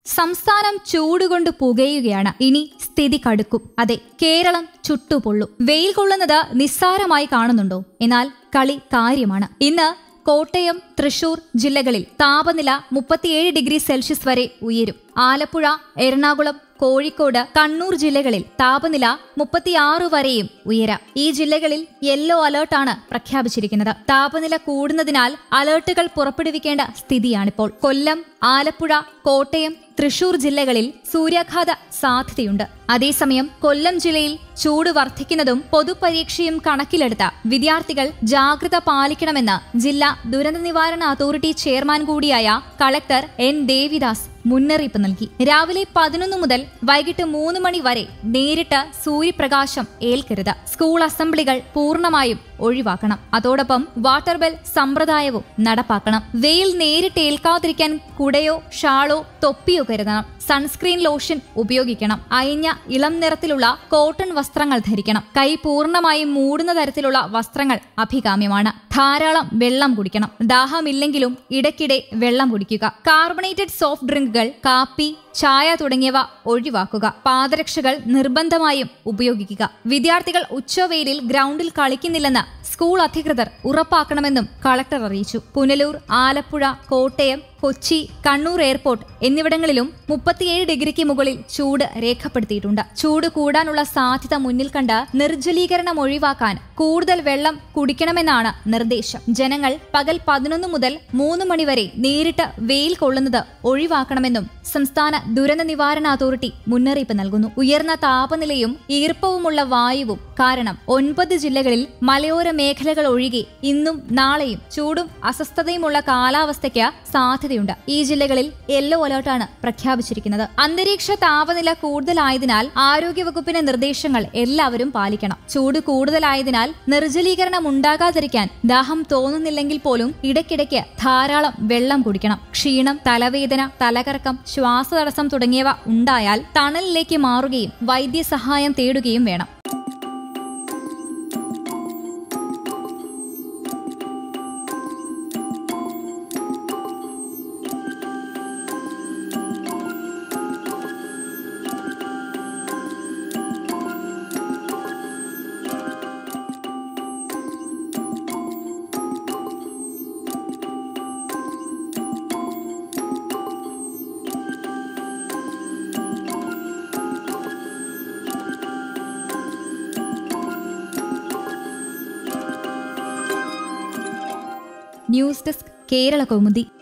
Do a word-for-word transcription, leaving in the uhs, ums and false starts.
സംസ്ഥാനം ചൂടുകൊണ്ട് പുകയുകയാണ്. ഇനി സ്ഥിതി കടുക്കും. അതെ, കേരളം ചുട്ടുപൊള്ളും. വെയിൽ കൊള്ളുന്നത് നിസ്സാരമായി കാണുന്നുണ്ടോ? എന്നാൽ കളി കാര്യമാണ്. ഇന്ന് കോട്ടയം, തൃശൂർ ജില്ലകളിൽ താപനില മുപ്പത്തിയേഴ് ഡിഗ്രി സെൽഷ്യസ് വരെ ഉയരും. ആലപ്പുഴ, എറണാകുളം, കോഴിക്കോട്, കണ്ണൂർ ജില്ലകളിൽ താപനില മുപ്പത്തിയാറ് വരെയും ഉയരാം. ഈ ജില്ലകളിൽ യെല്ലോ അലർട്ടാണ് പ്രഖ്യാപിച്ചിരിക്കുന്നത്. താപനില കൂടുന്നതിനാൽ അലർട്ടുകൾ പുറപ്പെടുവിക്കേണ്ട സ്ഥിതിയാണിപ്പോൾ. കൊല്ലം, ആലപ്പുഴ, കോട്ടയം, തൃശൂർ ജില്ലകളിൽ സൂര്യാഘാത സാധ്യതയുണ്ട്. അതേസമയം കൊല്ലം ജില്ലയിൽ ചൂട് വർദ്ധിക്കുന്നതും പൊതുപരീക്ഷയും കണക്കിലെടുത്ത് വിദ്യാർത്ഥികൾ ജാഗ്രത പാലിക്കണമെന്ന് ജില്ലാ ദുരന്ത നിവാരണ അതോറിറ്റി ചെയർമാൻ കൂടിയായ കളക്ടർ എൻ ദേവിദാസ് മുന്നറിയിപ്പ് നൽകി. രാവിലെ പതിനൊന്ന് മുതൽ വൈകിട്ട് മൂന്ന് മണി വരെ നേരിട്ട് സൂര്യപ്രകാശം ഏൽക്കരുത്. സ്കൂൾ അസംബ്ലികൾ പൂർണ്ണമായും ഒഴിവാക്കണം. അതോടൊപ്പം വാട്ടർ ബെൽ സമ്പ്രദായവും നടപ്പാക്കണം. വെയിൽ നേരിട്ട് ഏൽക്കാതിരിക്കാൻ കുടയോ ഷാളോ തൊപ്പിയോ കരുതണം. സൺസ്ക്രീൻ ലോഷൻ ഉപയോഗിക്കണം. അയഞ്ഞ ഇളം നിറത്തിലുള്ള കോട്ടൺ വസ്ത്രങ്ങൾ ധരിക്കണം. കൈ പൂർണ്ണമായും മൂടുന്ന തരത്തിലുള്ള വസ്ത്രങ്ങൾ അഭികാമ്യമാണ്. ധാരാളം വെള്ളം കുടിക്കണം. ദാഹമില്ലെങ്കിലും ഇടയ്ക്കിടെ വെള്ളം കുടിക്കുക. കാർബണേറ്റഡ് സോഫ്റ്റ് ഡ്രിങ്കുകൾ, കാപ്പി, ചായ തുടങ്ങിയവ ഒഴിവാക്കുക. പാദരക്ഷകൾ നിർബന്ധമായും ഉപയോഗിക്കുക. വിദ്യാർത്ഥികൾ ഉച്ചവെയിലിൽ ഗ്രൗണ്ടിൽ കളിക്കുന്നില്ലെന്ന് സ്കൂൾ അധികൃതർ ഉറപ്പാക്കണമെന്നും കളക്ടർ അറിയിച്ചു. പുനലൂർ, ആലപ്പുഴ, കോട്ടയം, കൊച്ചി, കണ്ണൂർ എയർപോർട്ട് എന്നിവിടങ്ങളിലും മുപ്പത്തിയേഴ് ഡിഗ്രിക്ക് മുകളിൽ ചൂട് രേഖപ്പെടുത്തിയിട്ടുണ്ട്. ചൂട് കൂടാനുള്ള സാധ്യത മുന്നിൽ കണ്ട് നിർജ്ജലീകരണം ഒഴിവാക്കാൻ കൂടുതൽ വെള്ളം കുടിക്കണമെന്നാണ് നിർദ്ദേശം. ജനങ്ങൾ പകൽ പതിനൊന്ന് മുതൽ മൂന്ന് മണിവരെ നേരിട്ട് വെയിൽ കൊള്ളുന്നത് ഒഴിവാക്കണമെന്നും സംസ്ഥാന ദുരന്ത നിവാരണ അതോറിറ്റി മുന്നറിയിപ്പ് നൽകുന്നു. ഉയർന്ന താപനിലയും ഈർപ്പവുമുള്ള വായുവും കാരണം ഒൻപത് ജില്ലകളിൽ മലയോര മേഖലകൾ ഒഴികെ ഇന്നും നാളെയും ചൂടും അസ്വസ്ഥതയുമുള്ള കാലാവസ്ഥയ്ക്ക് സാധ്യതയുണ്ട്. ഈ ജില്ലകളിൽ യെല്ലോ അലർട്ടാണ് പ്രഖ്യാപിച്ചിരിക്കുന്നത്. അന്തരീക്ഷ താപനില കൂടുതലായതിനാൽ ആരോഗ്യവകുപ്പിന്റെ നിർദ്ദേശങ്ങൾ എല്ലാവരും പാലിക്കണം. ചൂട് കൂടുതലായതിനാൽ നിർജ്ജലീകരണം ഉണ്ടാകാതിരിക്കാൻ ദാഹം തോന്നുന്നില്ലെങ്കിൽ പോലും ഇടയ്ക്കിടയ്ക്ക് ധാരാളം വെള്ളം കുടിക്കണം. ക്ഷീണം, തലവേദന, തലകറക്കം, ശ്വാസതടസ്സം തുടങ്ങിയവ ഉണ്ടായാൽ തണലിലേക്ക് മാറുകയും വൈദ്യസഹായം തേടുകയും വേണം. News desk, Kerala Kaumudi.